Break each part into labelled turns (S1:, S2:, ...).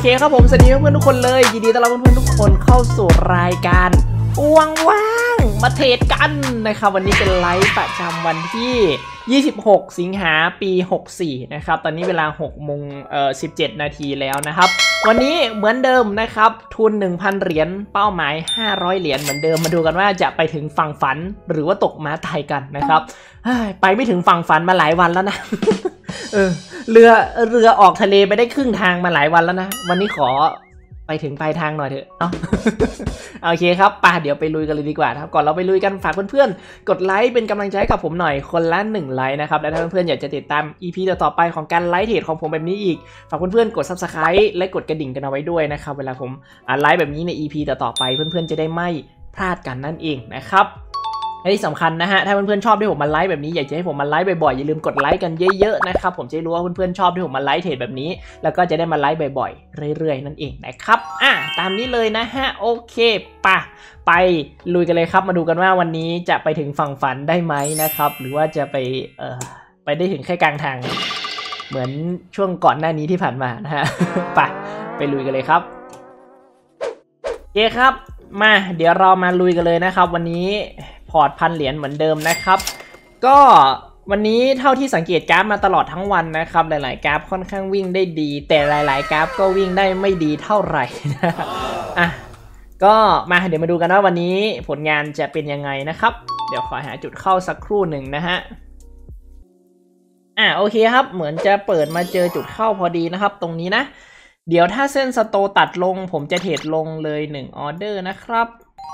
S1: เคครับผมสวัสดีเพื่อนๆทุกคนเลยยินดีต้อนรับเพื่อนๆทุกคนเข้าสู่รายการว่างๆมาเทรดกันนะครับวันนี้เป็นไลฟ์ประจำวันที่26สิงหาปี64นะครับตอนนี้เวลา6 โมง17 นาทีแล้วนะครับวันนี้เหมือนเดิมนะครับทุน 1,000 เหรียญเป้าหมาย500เหรียญเหมือนเดิมมาดูกันว่าจะไปถึงฝั่งฝันหรือว่าตกม้าตายกันนะครับไปไม่ถึงฝั่งฝันมาหลายวันแล้วนะเรือออกทะเลไปได้ครึ่งทางมาหลายวันแล้วนะวันนี้ขอไปถึงปลายทางหน่อยเถอะเนาะ โอเคครับป่ะเดี๋ยวไปลุยกันเลยดีกว่าครับก่อนเราไปลุยกันฝากเพื่อนๆกดไลค์เป็นกำลังใจให้กับผมหน่อยคนละ1 ไลค์นะครับและถ้าเพื่อนๆอยากจะติดตาม EP ต่อไปของการไลฟ์เทรดของผมแบบนี้อีกฝากเพื่อนๆกด Subscribe และกดกระดิ่งกันเอาไว้ด้วยนะครับเวลาผมไลฟ์แบบนี้ใน EP ต่อไปเพื่อนๆจะได้ไม่พลาดกันนั่นเองนะครับและที่สำคัญนะฮะถ้าเพื่อนๆชอบที่ผมมาไลฟ์แบบนี้อยากจะให้ผมมาไลฟ์บ่อยๆอย่าลืมกดไลค์กันเยอะๆนะครับผมจะรู้ว่าเพื่อนๆชอบที่ผมมาไลฟ์เทรดแบบนี้แล้วก็จะได้มาไลฟ์บ่อยๆเรื่อยๆนั่นเองนะครับตามนี้เลยนะฮะโอเคป่ะไปลุยกันเลยครับมาดูกันว่าวันนี้จะไปถึงฝั่งฝันได้ไหมนะครับหรือว่าจะไปได้ถึงแค่กลางทางเหมือนช่วงก่อนหน้านี้ที่ผ่านมานะฮะไปลุยกันเลยครับโอเคครับมาเดี๋ยวเรามาลุยกันเลยนะครับวันนี้พอร์ต1,000 เหรียญเหมือนเดิมนะครับก็วันนี้เท่าที่สังเกตกราฟมาตลอดทั้งวันนะครับหลายๆกราฟค่อนข้างวิ่งได้ดีแต่หลายๆกราฟก็วิ่งได้ไม่ดีเท่าไหร่นะก็มาเดี๋ยวมาดูกันว่าวันนี้ผลงานจะเป็นยังไงนะครับเดี๋ยวขอหาจุดเข้าสักครู่หนึ่งนะฮะโอเคครับเหมือนจะเปิดมาเจอจุดเข้าพอดีนะครับตรงนี้นะเดี๋ยวถ้าเส้นสโตตัดลงผมจะเทรดลงเลย1 ออเดอร์นะครับ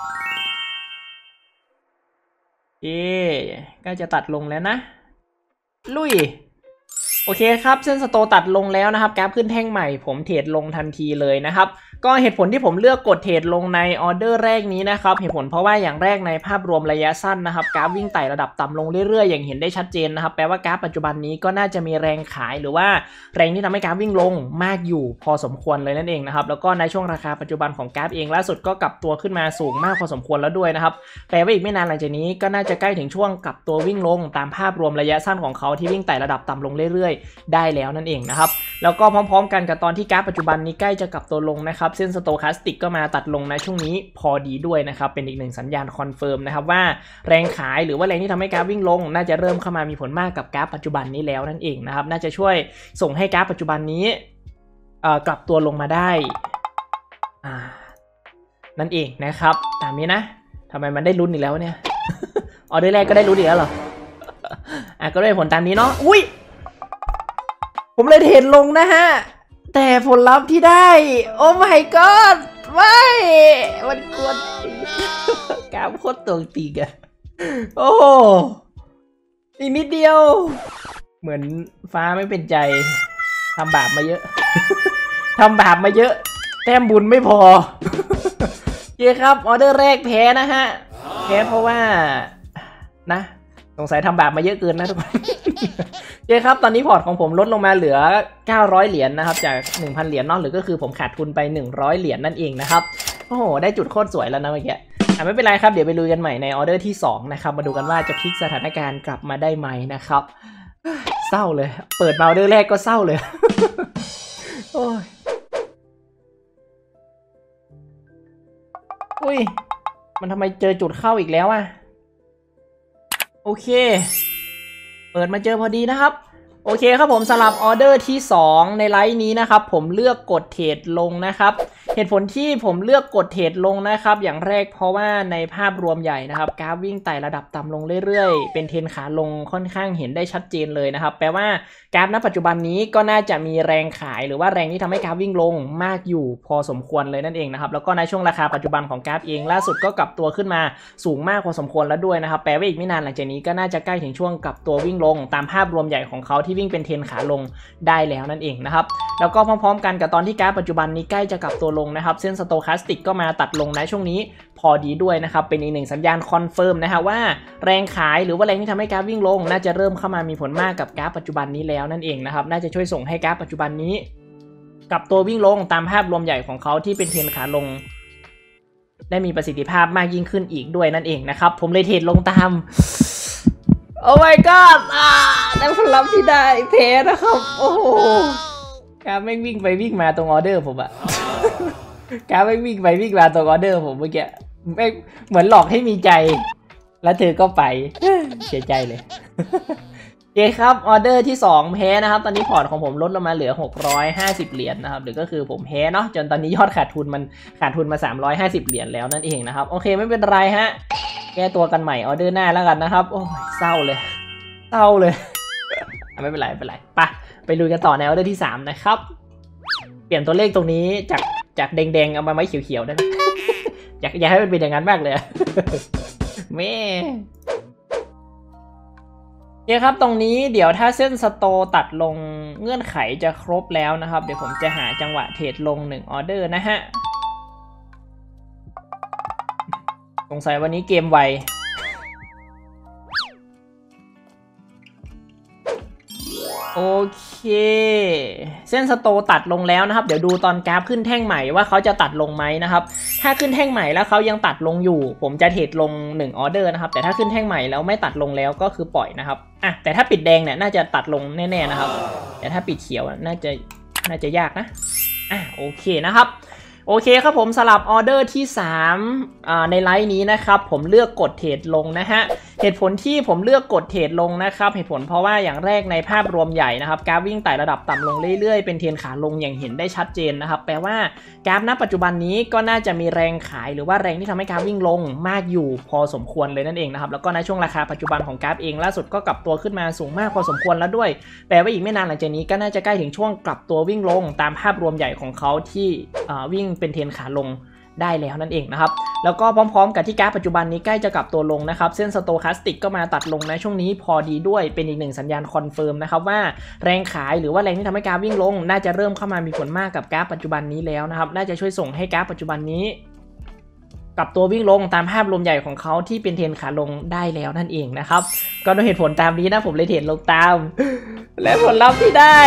S1: ก็จะตัดลงแล้วนะลุยโอเคครับเส้นสโตตัดลงแล้วนะครับกราฟขึ้นแท่งใหม่ผมเทรดลงทันทีเลยนะครับก็เหตุผลที่ผมเลือกกดเทรดลงในออเดอร์แรกนี้นะครับเหตุผลเพราะว่าอย่างแรกในภาพรวมระยะสั้นนะครับกราฟวิ่งไต่ระดับต่ำลงเรื่อยๆอย่างเห็นได้ชัดเจนนะครับแปลว่ากราฟปัจจุบันนี้ก็น่าจะมีแรงขายหรือว่าแรงที่ทำให้กราฟวิ่งลงมากอยู่พอสมควรเลยนั่นเองนะครับแล้วก็ในช่วงราคาปัจจุบันของกราฟเองล่าสุดก็กลับตัวขึ้นมาสูงมากพอสมควรแล้วด้วยนะครับแปลว่าอีกไม่นานหลังจากนี้ก็น่าจะใกล้ถึงช่วงกลับตัววิ่งลงตามภาพรวมระยะสั้นของเขาที่วิ่งไต่ระดับต่ำลงเรื่อยๆได้แล้วนั่นเองนะครับแล้วก็พร้อมๆกันกับตอนที่กราฟปัจจุบันนี้ใกล้จะกลับตัวลงนะครับเส้นสโตคาสติกก็มาตัดลงในช่วงนี้พอดีด้วยนะครับเป็นอีก1 สัญญาณคอนเฟิร์มนะครับว่าแรงขายหรือว่าแรงที่ทำให้กราฟวิ่งลงน่าจะเริ่มเข้ามามีผลมากกับกราฟปัจจุบันนี้แล้วนั่นเองนะครับน่าจะช่วยส่งให้กราฟปัจจุบันนี้กลับตัวลงมาได้นั่นเองนะครับตามนี้นะทำไมมันได้ลุ้นอีกแล้วเนี่ยออเดอร์แรกก็ได้ลุ้นอีกแล้วเหรอก็ได้ผลตามนี้เนาะอุ้ยผมเลยเทรดลงนะฮะแต่ผลลัพธ์ที่ได้โอ้ my god ไม่มันกวนกราฟโคตรตัวตีกันโอ้อีกนิดเดียวเหมือนฟ้าไม่เป็นใจทำบาปมาเยอะทำบาปมาเยอะแต้มบุญไม่พอเย้ครับออเดอร์แรกแพ้นะฮะแพ้เพราะว่านะสงสัยทำบาปมาเยอะเกินนะทุกคนเย้ครับตอนนี้พอร์ตของผมลดลงมาเหลือ900 เหรียญนะครับจาก 1,000 เหรียญนอกหรือก็คือผมขาดทุนไป100 เหรียญนั่นเองนะครับโอ้โหได้จุดโคตรสวยแล้วนะเมื่อกี้ไม่เป็นไรครับเดี๋ยวไปลุยกันใหม่ในออเดอร์ที่2นะครับมาดูกันว่าจะพลิกสถานการณ์กลับมาได้ไหมนะครับเศร้าเลยเปิดมาออเดอร์แรกก็เศร้าเลยโอ้ยอุ้ยมันทำไมเจอจุดเข้าอีกแล้วอ่ะโอเคเปิดมาเจอพอดีนะครับโอเคครับผมสำหรับออเดอร์ที่2ในไลฟ์นี้นะครับผมเลือกกดเทรดลงนะครับเหตุผลที่ผมเลือกกดเทรดลงนะครับอย่างแรกเพราะว่าในภาพรวมใหญ่นะครับกราฟวิ่งไต่ระดับต่ำลงเรื่อยๆเป็นเทรนขาลงค่อนข้างเห็นได้ชัดเจนเลยนะครับแปลว่ากราฟณปัจจุบันนี้ก็น่าจะมีแรงขายหรือว่าแรงที่ทำให้กราฟวิ่งลงมากอยู่พอสมควรเลยนั่นเองนะครับแล้วก็ในช่วงราคาปัจจุบันของกราฟเองล่าสุดก็กลับตัวขึ้นมาสูงมากพอสมควรแล้วด้วยนะครับแปลว่าอีกไม่นานหลังจากนี้ก็น่าจะใกล้ถึงช่วงกลับตัววิ่งลงตามภาพรวมใหญ่ของเขาที่วิ่งเป็นเทรนขาลงได้แล้วนั่นเองนะครับแล้วก็พร้อมๆกันกับตอนที่กราฟปัจจุบันนี้ใกล้จะกลับตัวลงนะครับเส้นสโตคาสติกก็มาตัดลงในช่วงนี้พอดีด้วยนะครับเป็นอีก1 สัญญาณคอนเฟิร์มนะฮะว่าแรงขายหรือว่าแรงที่ทำให้กราฟวิ่งลงน่าจะเริ่มเข้ามามีผลมากกับกราฟปัจจุบันนี้แล้วนั่นเองนะครับน่าจะช่วยส่งให้กราฟปัจจุบันนี้กลับตัววิ่งลงตามภาพรวมใหญ่ของเขาที่เป็นเทรนขาลงได้มีประสิทธิภาพมากยิ่งขึ้นอีกด้วยนั่นเองนะครับผมเลยเทรดลงตามโอ้ my god ได้ผลลัพธ์ที่ได้แพ้นะครับโอ้โหกราฟไม่วิ่งไปวิ่งมาตรงออเดอร์ผมอะกราฟไม่วิ่งไปวิ่งมาตรงออเดอร์ผมเมื่อกี้ไม่เหมือนหลอกให้มีใจแล้วเธอก็ไปเสียใจเลยโอเคครับออเดอร์ที่2แพ้นะครับตอนนี้พอร์ตของผมลดลงมาเหลือ650เหรียญนะครับหรือก็คือผมแพ้เนาะจนตอนนี้ยอดขาดทุนมา350เหรียญแล้วนั่นเองนะครับโอเคไม่เป็นไรฮะแก้ตัวกันใหม่ออเดอร์หน้าแล้วกันนะครับโอ้ยเศร้าเลยไม่เป็นไรไปลุยกันต่อในออเดอร์ที่3นะครับเปลี่ยนตัวเลขตรงนี้จากแดงๆเอามาไม้เขียวๆได้ไหม อยากให้มันเป็นอย่างนั้นมากเลยแม่เนี่ยครับตรงนี้เดี๋ยวถ้าเส้นสโตตัดลงเงื่อนไขจะครบแล้วนะครับเดี๋ยวผมจะหาจังหวะเทรดลง1ออเดอร์นะฮะสงสัยวันนี้เกมไวโอเคเส้นสโตตัดลงแล้วนะครับเดี๋ยวดูตอนกราฟขึ้นแท่งใหม่ว่าเขาจะตัดลงไหมนะครับถ้าขึ้นแท่งใหม่แล้วเขายังตัดลงอยู่ผมจะเทรดลง1ออเดอร์นะครับแต่ถ้าขึ้นแท่งใหม่แล้วไม่ตัดลงแล้วก็คือปล่อยนะครับแต่ถ้าปิดแดงเนี่ยน่าจะตัดลงแน่ๆนะครับแต่ถ้าปิดเขียวน่าจะยากนะโอเคนะครับโอเคครับผมสลับออเดอร์ที่3ในไลน์นี้นะครับผมเลือกกดเทรดลงนะฮะเหตุผลที่ผมเลือกกดเทรดลงนะครับเหตุผลเพราะว่าอย่างแรกในภาพรวมใหญ่นะครับกราฟวิ่งไต่ระดับต่ำลงเรื่อยๆเป็นเทรนขาลงอย่างเห็นได้ชัดเจนนะครับแปลว่ากราฟณปัจจุบันนี้ก็น่าจะมีแรงขายหรือว่าแรงที่ทำให้กราฟวิ่งลงมากอยู่พอสมควรเลยนั่นเองนะครับแล้วก็ในช่วงราคาปัจจุบันของกราฟเองล่าสุดก็กลับตัวขึ้นมาสูงมากพอสมควรแล้วด้วยแปลว่าอีกไม่นานหลังจากนี้ก็น่าจะใกล้ถึงช่วงกลับตัววิ่งลงตามภาพรวมใหญ่ของเขาที่วิ่งเป็นเทรนขาลงได้แล้วนั่นเองนะครับแล้วก็พร้อมๆกับที่กราฟปัจจุบันนี้ใกล้จะกลับตัวลงนะครับเส้นสโตแคสติกก็มาตัดลงในช่วงนี้พอดีด้วยเป็นอีกหนึ่งสัญญาณคอนเฟิร์มนะครับว่าแรงขายหรือว่าแรงที่ทำให้กราฟวิ่งลงน่าจะเริ่มเข้ามามีผลมากกับกราฟปัจจุบันนี้แล้วนะครับน่าจะช่วยส่งให้กราฟปัจจุบันนี้กลับตัววิ่งลงตามภาพรวมใหญ่ของเขาที่เป็นเทรนขาลงได้แล้วนั่นเองนะครับก็ด้วยเหตุผลตามนี้นะผมเลยเทรดลงตามและผลลัพธ์ที่ได้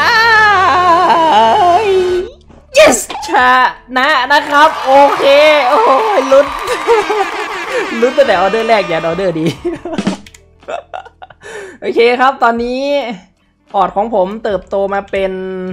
S1: yes ชนะครับโอเคโอ้ยลุ้นตั้งแต่ออเดอร์แรกยันออเดอร์ดี โอเคครับตอนนี้พอร์ตของผมเติบโตมาเป็น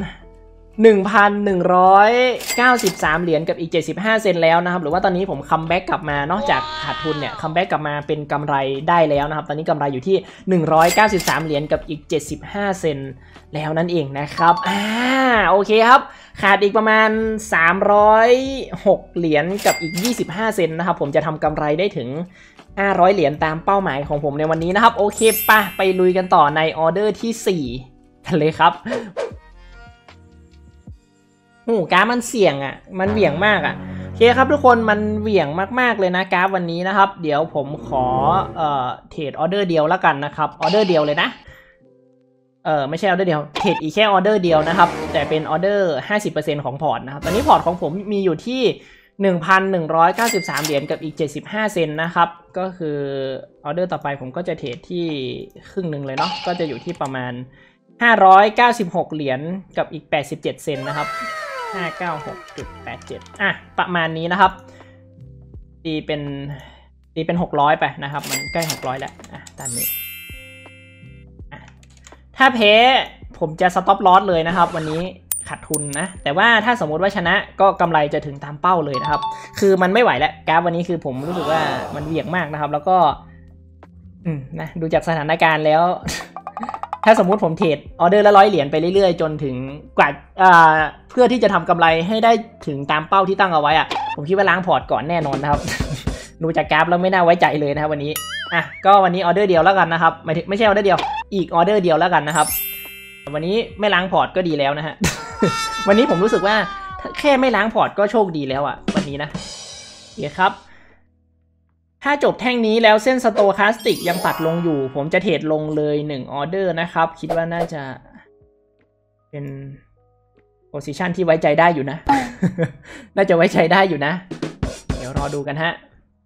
S1: 1,193 เหรียญกับอีก75เซนแล้วนะครับหรือว่าตอนนี้ผมคัมแบ็กกลับมานอกจากขาดทุนเนี่ยคัมแบ็กกลับมาเป็นกำไรได้แล้วนะครับตอนนี้กำไรอยู่ที่193เหรียญกับอีก75เซนแล้วนั่นเองนะครับโอเคครับขาดอีกประมาณ306เหรียญกับอีก25เซนนะครับผมจะทำกำไรได้ถึง500เหรียญตามเป้าหมายของผมในวันนี้นะครับโอเคไปลุยกันต่อในออเดอร์ที่4กันเลยครับกราฟมันเสี่ยงมันเหวี่ยงมากโอเคครับทุกคนมันเหวี่ยงมากๆเลยนะกราฟวันนี้นะครับเดี๋ยวผมขอเทรดออเดอร์เดียวแล้วกันนะครับออเดอร์เดียวเลยนะไม่ใช่ออเดอร์เดียวเทรดอีกแค่ออเดอร์เดียวนะครับแต่เป็นออเดอร์ 50% ของพอร์ตนะครับตอนนี้พอร์ตของผมมีอยู่ที่ 1,193 เหรียญกับอีก75เซนนะครับก็คือออเดอร์ต่อไปผมก็จะเทรดที่ครึ่งหนึ่งเลยเนาะก็จะอยู่ที่ประมาณ596เหรียญกับอีก87เซนนะครับ596.87ประมาณนี้นะครับตีเป็น600ไปนะครับมันใกล้600แล้วตามนี้ถ้าแพ้ผมจะสต็อปลอสเลยนะครับวันนี้ขาดทุนนะแต่ว่าถ้าสมมติว่าชนะก็กำไรจะถึงตามเป้าเลยนะครับคือมันไม่ไหวแล้วกราฟวันนี้คือผมรู้สึกว่ามันเหวี่ยงมากนะครับแล้วก็นะดูจากสถานการณ์แล้ว ถ้าสมมุติผมเทรดออเดอร์ละ100เหรียญไปเรื่อยๆจนถึงกว่าเพื่อที่จะทำกำไรให้ได้ถึงตามเป้าที่ตั้งเอาไว้ผมคิดว่าล้างพอร์ตก่อนแน่นอนนะครับ ดูจากกราฟแล้วไม่น่าไว้ใจเลยนะครับวันนี้ก็วันนี้ออเดอร์เดียวแล้วกันนะครับไม่ใช่ออเดอร์เดียวอีกออเดอร์เดียวแล้วกันนะครับวันนี้ไม่ล้างพอร์ตก็ดีแล้วนะฮะ วันนี้ผมรู้สึกว่าแค่ไม่ล้างพอร์ตก็โชคดีแล้ววันนี้นะโอเคครับถ้าจบแท่งนี้แล้วเส้นสโตแคสติกยังตัดลงอยู่ผมจะเทรดลงเลย1ออเดอร์นะครับคิดว่าน่าจะเป็นโพซิชันที่ไว้ใจได้อยู่นะ น่าจะไว้ใจได้อยู่นะเดี๋ยวรอดูกันฮะ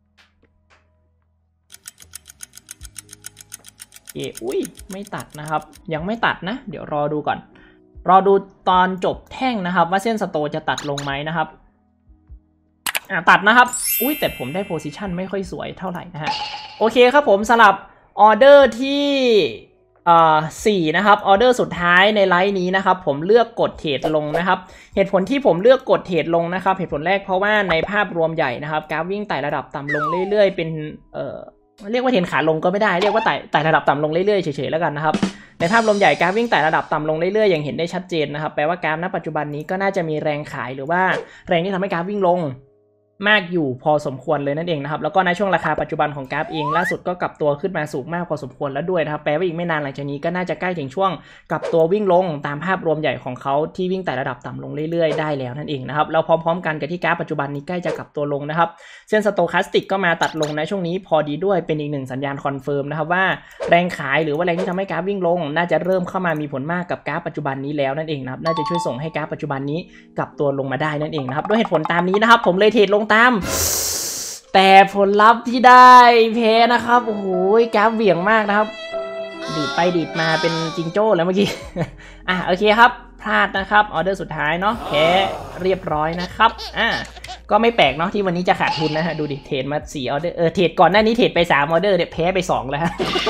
S1: อุ้ยไม่ตัดนะครับยังไม่ตัดนะเดี๋ยวรอดูก่อนรอดูตอนจบแท่งนะครับว่าเส้นสโตจะตัดลงไหมนะครับตัดนะครับอุ้ยแต่ผมได้โพซิชันไม่ค่อยสวยเท่าไหร่นะฮะโอเคครับผมสลับออเดอร์ที่ 4นะครับออเดอร์สุดท้ายในไลฟ์นี้นะครับผมเลือกกดเทรดลงนะครับเหตุผลที่ผมเลือกกดเทรดลงนะครับเหตุผลแรกเพราะว่าในภาพรวมใหญ่นะครับกราฟวิ่งไต่ระดับต่ำลงเรื่อยๆเป็นเรียกว่าเทรนขาลงก็ไม่ได้เรียกว่าไต่ระดับต่ำลงเรื่อยๆเฉยๆแล้วกันนะครับในภาพรวมใหญ่กราฟวิ่งไต่ระดับต่ำลงเรื่อยๆอย่างเห็นได้ชัดเจนนะครับแปลว่ากราฟณปัจจุบันนี้ก็น่าจะมีแรงขายหรือว่าแรงที่ทำให้กราฟวิ่งลงมากอยู่พอสมควรเลยนั่นเองนะครับแล้วก็ในช่วงราคาปัจจุบันของกราฟเองล่าสุดก็กลับตัวขึ้นมาสูงมากพอสมควรแล้วด้วยนะครับแปลว่าอีกไม่นานหลังจากนี้ก็น่าจะใกล้ถึงช่วงกลับตัววิ่งลงตามภาพรวมใหญ่ของเขาที่วิ่งแต่ระดับต่ำลงเรื่อยๆได้แล้วนั่นเองนะครับแล้วพร้อมๆกันกับที่กราฟปัจจุบันนี้ใกล้จะกลับตัวลงนะครับเส้นสโตแคสติกก็มาตัดลงในช่วงนี้พอดีด้วยเป็นอีกหนึ่งสัญญาณคอนเฟิร์มนะครับว่าแรงขายหรือว่าแรงที่ทำให้กราฟวิ่งลงน่าจะเริ่มเข้ามามีผลมากกับกราฟปัจจุบันนี้แล้วนั่นเองนะครับน่าจะช่วยส่งให้กราฟปัจจุบันนี้กลับตัวลงมาได้นั่นเองนะครับด้วยเหตุผลตามนี้นะครับผมเลยเทรดลงตามแต่ผลลัพธ์ที่ได้แพ้นะครับโอ้โหกราฟเหวี่ยงมากนะครับดีดไปดีดมาเป็นจิงโจ้แล้วเมื่อกี้ โอเคครับพลาดนะครับออเดอร์สุดท้ายเนาะแพ้เรียบร้อยนะครับก็ไม่แปลกเนาะที่วันนี้จะขาดทุนนะฮะดูดิเทรดมา4ออเดอร์เทรดก่อนหน้านี้เทรดไป3ออเดอร์เนี่ยแพ้ไป2แล้ว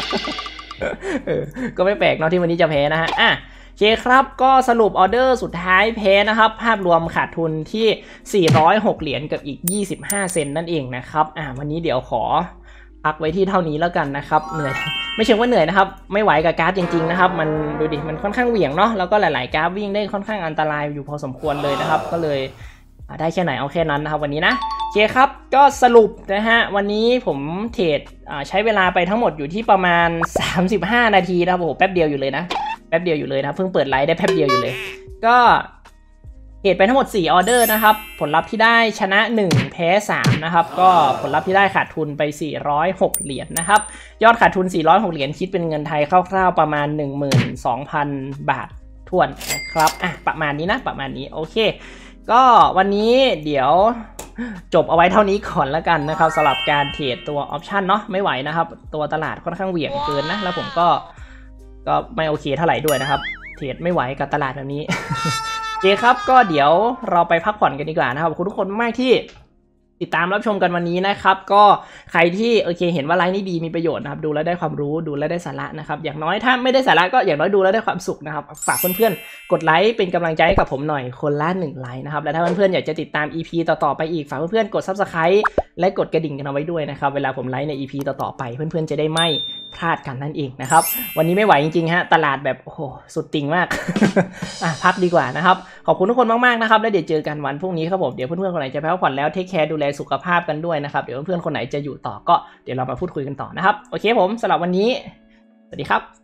S1: ก็ไม่แปลกเนาะที่วันนี้จะแพ้นะฮะโอเคครับก็สรุปออเดอร์สุดท้ายแพ้นะครับภาพรวมขาดทุนที่406เหรียญกับอีก25เซนต์นั่นเองนะครับวันนี้เดี๋ยวขอพักไว้ที่เท่านี้แล้วกันนะครับเหนื่อยไม่เชิงว่าเหนื่อยนะครับไม่ไหวกับกราฟจริงๆนะครับมันดูดิมันค่อนข้างเหวี่ยงเนาะแล้วก็หลายๆกราฟวิ่งได้ค่อนข้างอันตรายอยู่พอสมควรเลยนะครับก็เลยได้แค่ไหนเอาแค่นั้นนะครับวันนี้นะโอเคครับก็สรุปนะฮะวันนี้ผมเทรดใช้เวลาไปทั้งหมดอยู่ที่ประมาณ35นาทีนะครับโอ้โหแป๊บเดียวอยู่เลยนะแป๊บเดียวอยู่เลยนะเพิ่งเปิดไลฟ์ได้แป๊บเดียวอยู่เลยก็เทรดไปทั้งหมด4ออเดอร์นะครับผลลัพธ์ที่ได้ชนะ1แพ้3นะครับก็ผลลัพธ์ที่ได้ขาดทุนไป406เหรียญนะครับยอดขาดทุน406เหรียญคิดเป็นเงินไทยคร่าวๆประมาณ 12,000 บาทถ้วนนะครับประมาณนี้นะประมาณนี้โอเคก็วันนี้เดี๋ยวจบเอาไว้เท่านี้ก่อนแล้วกันนะครับสำหรับการเทรดตัวออปชันเนาะไม่ไหวนะครับตัวตลาดค่อนข้างเหวี่ยงเกินนะแล้วผมก็ไม่โอเคเท่าไหร่ด้วยนะครับเทรดไม่ไหวกับตลาดแบบนี้ โอเคครับก็เดี๋ยวเราไปพักผ่อนกันดีกว่านะครับขอบคุณทุกคนมากที่ติดตามรับชมกันวันนี้นะครับก็ใครที่โอเคเห็นว่าไลฟ์นี้ดีมีประโยชน์นะครับดูแล้วได้ความรู้ดูแล้วได้สาระนะครับอย่างน้อยถ้าไม่ได้สาระก็อย่างน้อยดูแล้วได้ความสุขนะครับฝากเพื่อนๆกดไลค์เป็นกำลังใจให้กับผมหน่อยคนละ1ไลค์นะครับและถ้าเพื่อนๆอยากจะติดตาม EP ต่อๆไปอีกฝากเพื่อนๆกด Subscribe และกดกระดิ่งกันเอาไว้ด้วยนะครับเวลาผมไลฟ์ใน EP ต่อๆไปเพื่อนๆจะได้ไม่พลาดกันนั่นเองนะครับวันนี้ไม่ไหวจริงๆฮะตลาดแบบโอ้โหสุดติ่งมาก พักดีกว่านะครับขอบคุณทุกคนมากๆนะครับแล้วเดี๋ยวเจอกันวันพรุ่งนี้ครับผมเดี๋ยวเพื่อนๆคนไหนจะไปพักผ่อนแล้วเทคแคร์ดูแลสุขภาพกันด้วยนะครับเดี๋ยวเพื่อนๆคนไหนจะอยู่ต่อก็เดี๋ยวเรามาพูดคุยกันต่อนะครับโอเคผมสำหรับวันนี้สวัสดีครับ